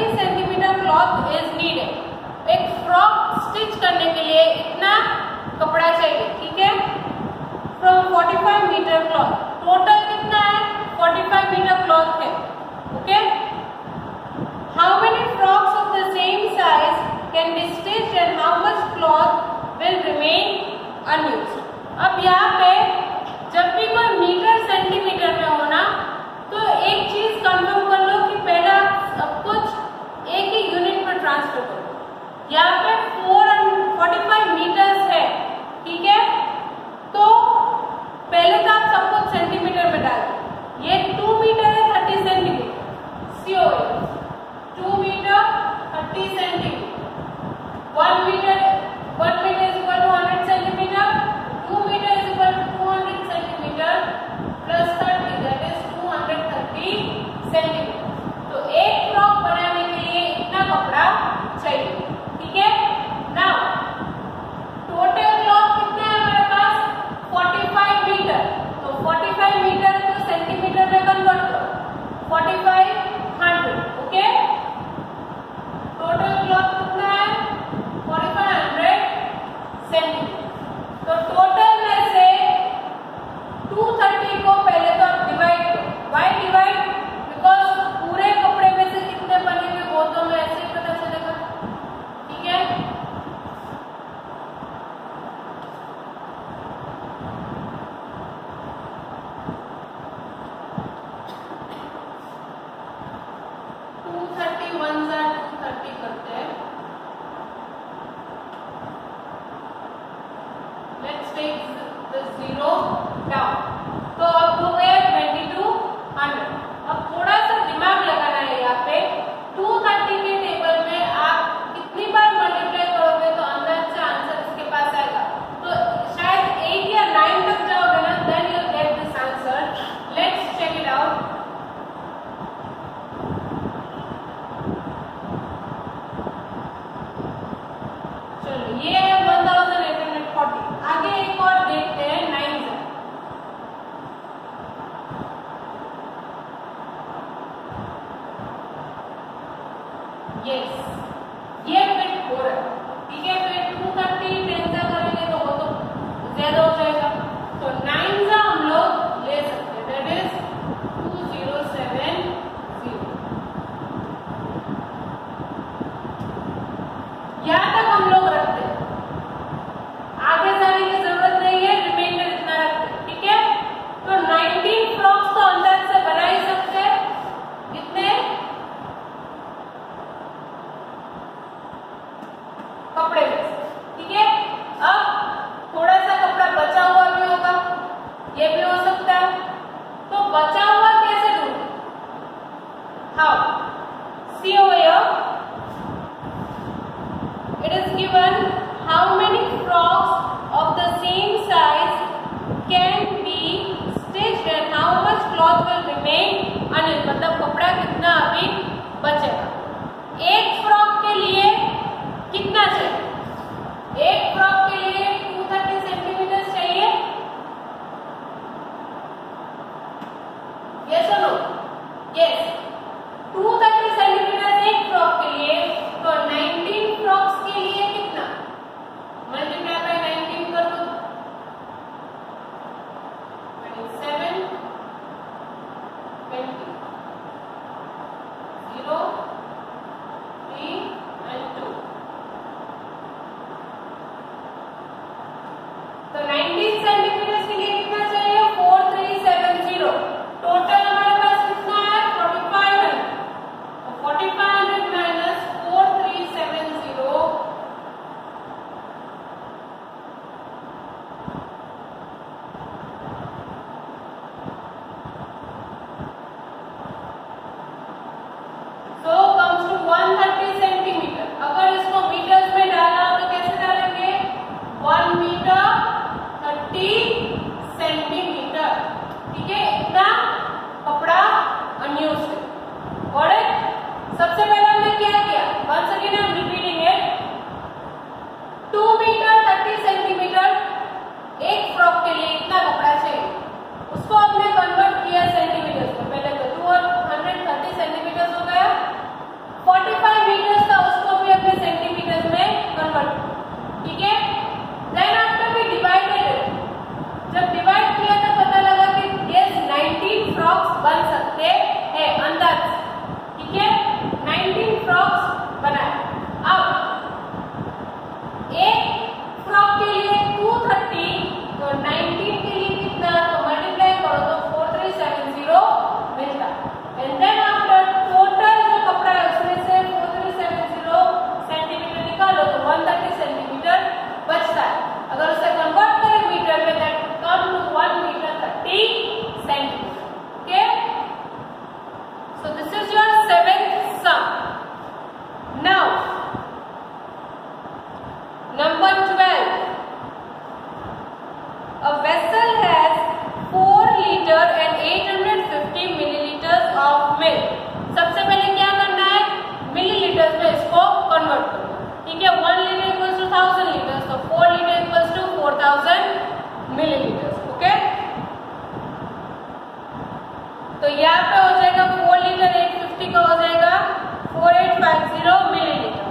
30 centimetre cloth is needed. एक frock stitch करने के लिए इतना कपड़ा चाहिए, ठीक है। फ्रॉम 45 मीटर क्लॉथ, टोटल कितना है? 45 मीटर क्लॉथ है, okay. How many frocks of the same size can be stitched and how much cloth will remain unused. अब यहाँ पे जब भी कोई मीटर सेंटीमीटर में हो ना, तो एक चीज कंफर्म कर लो कि पहला सब कुछ एक ही यूनिट में ट्रांसफर करो। यहाँ पे 445 मीटर्स है, ठीक है। तो पहले तो आप सब कुछ सेंटीमीटर में डाल दो। ये 2 मीटर है 30 centimetre, CO 2 metre 30 centimetre, 1 metre is equal to 100 centimetre, 2 metre is equal to 200 centimetre plus 30, that is 230 centimetre. तो एक फ्रॉक बनाने के लिए इतना कपड़ा चाहिए, ठीक है। नाउ टोटल क्लॉथ कितना है हमारे पास? 45 मीटर। तो 45 मीटर को सेंटीमीटर में कन्वर्ट करो, 4500, ओके। टोटल क्लॉथ कितना है? 4500 सेंटीमीटर। तो टोटल में से 230 को पहले तो आप डिवाइड करो। Why divide? बिकॉज पूरे कपड़े में से कितने बनेंगे वो तो हमें ऐसे ही पता चलेगा, ठीक है। करते हैं। Let's take the 0 down. तो अब हो गया 2200। अब थोड़ा सा दिमाग लगाना है यहाँ पे। 230 के टेबल में आप कितनी बार मल्टीप्लाई करोगे तो अंदर से आंसर इसके पास आएगा। तो शायद 8 या 9 तक जाओगे ना, then you'll get this answer. Let's check it out. चलो ये है 1840। आगे एक और देखते हैं 9 से। यस, ये फिट हो रहा है, ठीक है। फिर 230 10 से करेंगे तो वो तो ज्यादा हो जाएगा। तो 9 से हम लोग ले सकते हैं, दैट इज 2070। यहाँ तक हम लोग रखते हैं, आगे जाने की जरूरत नहीं है, रिमाइंडर इतना रखते हैं, ठीक है। तो 19 फ्रॉक्स तो अंदर से बना ही सकते हैं। कितने? कपड़े में से, ठीक है। अब थोड़ा सा कपड़ा बचा हुआ भी होगा, ये भी हो सकता है। तो बचा हुआ कैसे ढूंढे? How? CO it is given how many frocks of the same size can be stitched and how much cloth will remain unused। मतलब कपड़ा कितना अभी बचेगा। एक फ्रॉक के लिए कितना चाहिए? तो यहाँ पे हो जाएगा 4 लीटर 850 का हो जाएगा 4850 millilitre.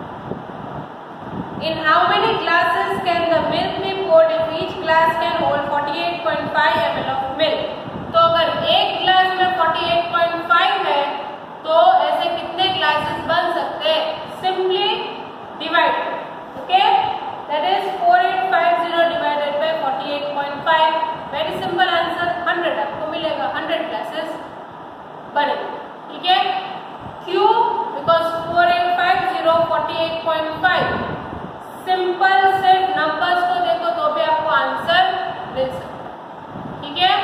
In how many glasses can the milk be poured if each glass can hold 48.5 ml of milk? तो अगर एक ग्लास में 48.5 है तो ऐसे कितने ग्लासेस बन सकते हैं? Simply divide, okay, that is 4850 divided by 48.5, very simple answer 100 आपको मिलेगा, 100 ग्लासेस बनेंगे, ठीक है। क्यों? बिकॉज 4850 48.5, सिंपल सिर्फ नंबर्स को देखो तो भी आपको आंसर मिल सकता, ठीक है।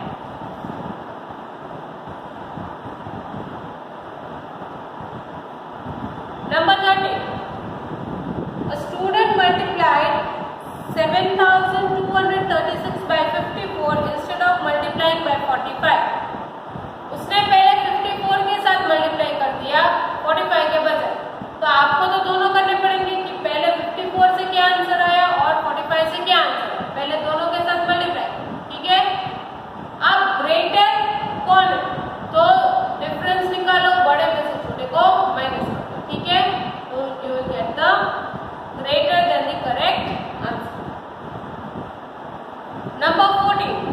Number 30, a student multiplied 7236 by 54 instead of multiplying by 45। उसने पहले 54 के साथ मल्टीप्लाई कर दिया 45 के बजाय, तो आपको तो दोनों करने पड़ेंगे कि पहले 54 से क्या आंसर आया और 45 से क्या आंसर आया, पहले दोनों के साथ मल्टीप्लाई, ठीक है। अब ग्रेटर कौन है तो डिफरेंस निकालो, बड़े में से छोटे को माइनस करो, ठीक है, तो you will get the greater than the correct answer. Number 14,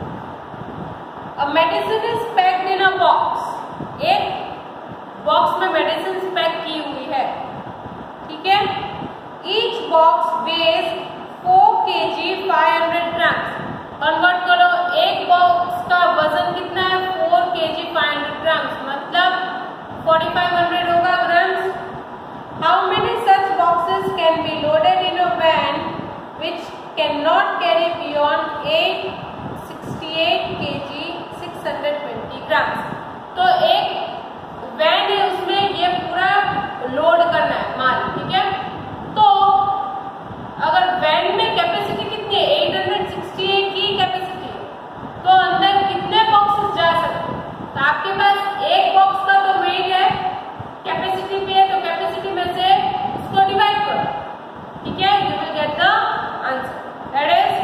a medicine is packed in a box, एक बॉक्स में मेडिसिन पैक की हुई है, ठीक है। Each box weighs 4 kg 500 grams, convert करो, एक बॉक्स का वजन कितना है 4 kg 500 ग्राम्स, मतलब 4500 होगा grams. How many such boxes can be loaded in a van which can not carry beyond 868 kg 620 grams. तो एक वैन है, उसमें ये पूरा लोड करना है माल, ठीक है। तो अगर वैन में कैपेसिटी कितनी है 868 की कैपेसिटी, तो अंदर कितने बॉक्सेस जा सकते हैं? तो आपके पास एक बॉक्स का तो वेट है कैपेसिटी पे, तो कैपेसिटी में से उसको डिवाइड करो, ठीक है, you will get the answer, that is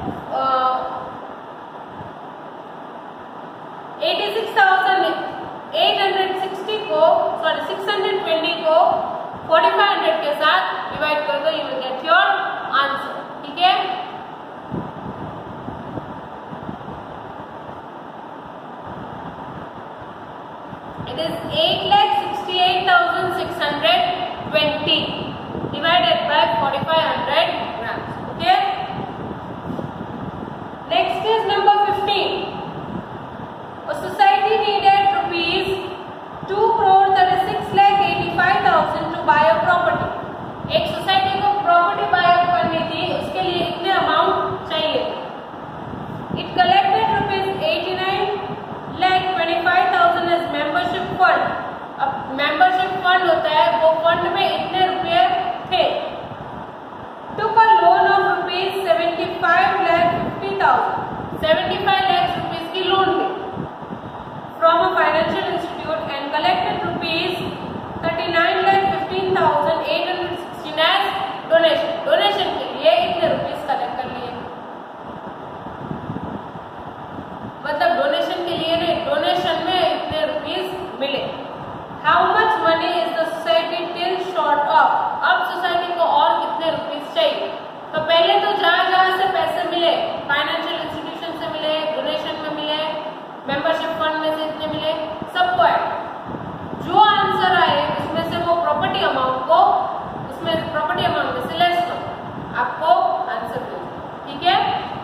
620 को 4500 के साथ डिवाइड कर दो, you will get your answer, ठीक है। It is 8,68,620 divided by 4500 grams, okay. Next is number 15. A society needed rupees 2,36,85,000 to buy a property. एक सोसाइटी को property buy करनी थी, उसके लिए इतने अमाउंट चाहिए। It collected rupees 89,25,000 as membership fund. अब मेंबरशिप फंड होता है, वो फंड में इतने रुपए थे। Took a loan of rupees 75,50,000, 75 lakh rupees की लोन ली from a financial institute and collected rupees 39,15,816 as donation. Donation के लिए इतने रुपीस कलेक्ट कर लिए, मतलब डोनेशन के लिए नहीं, डोनेशन में इतने रुपीस मिले। How much money is the society still short of? अब सोसाइटी को और कितने रुपीस चाहिए? तो पहले तो जहाँ से पैसे मिले, फाइनेंशियल इंस्टीट्यूशन से मिले, डोनेशन में मिले, मेंबरशिप फंड में से इतने मिले, सबको ऐड, जो आंसर आए उसमें से वो प्रॉपर्टी अमाउंट को, उसमें प्रॉपर्टी अमाउंट में से लेस करो, आपको आंसर मिलेगा, ठीक है।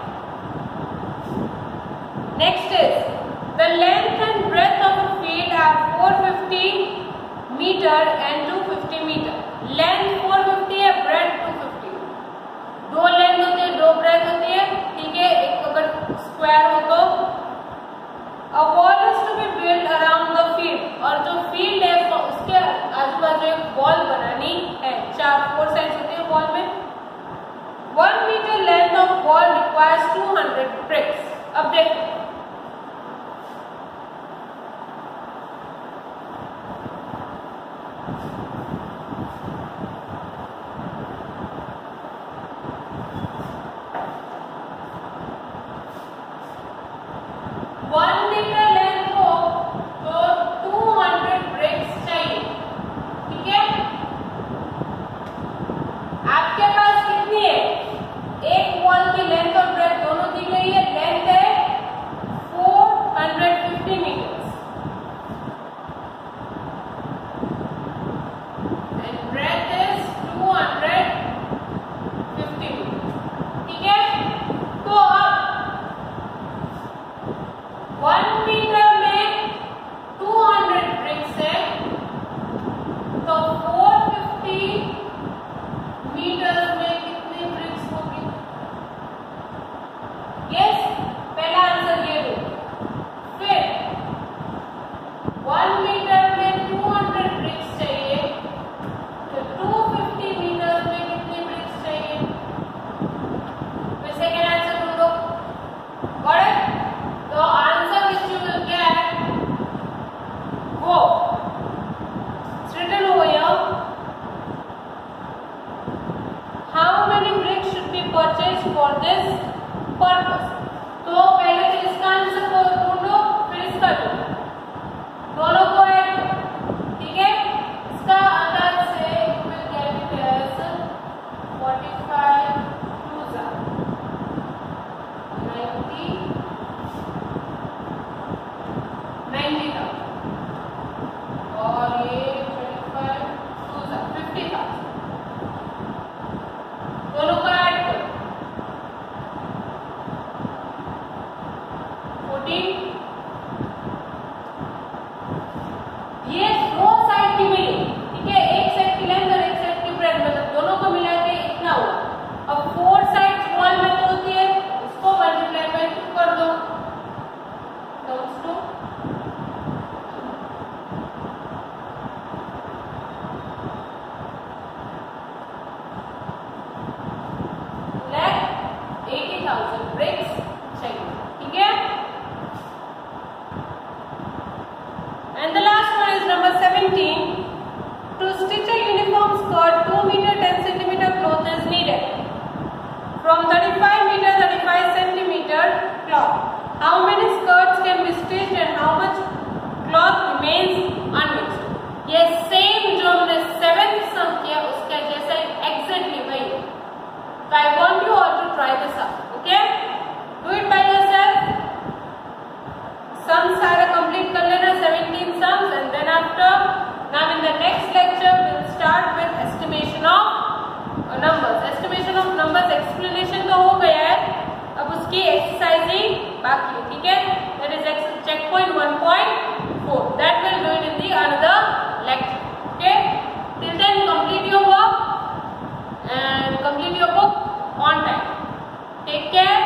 Next is the length and breadth of a field are 450 metre and 250 metre. Length 450 है, ब्रेथ 250, दो लेंथ होती है, दो ब्रेथ होती है, ठीक है। एक अगर स्क्वायर हो तो A wall is to be built around the field, और जो फील्ड है तो उसके आजू बाजू एक वॉल बनानी है, 4 साइड्स होती है वॉल में। 1 metre length of wall requires 200 bricks। अब देखो, from 35 meter 35 centimeter cloth. How many skirts can be stitched and how much cloth remains unmixed? ये सेम जो हमने 7th सम किया उसका जैसा exactly वही. So I want you all to try this out. Okay? Do it by yourself. Sums सारे complete कर लेना 17 sums and then after now in the next lecture we'll start with estimation of numbers. Estimation of numbers explanation तो हो गया है. अब उसकी exercising बाकी है. ठीक है? That is checkpoint 1.4. That will do it in the another lecture. Okay? Till then complete your work and complete your book on time. Take care.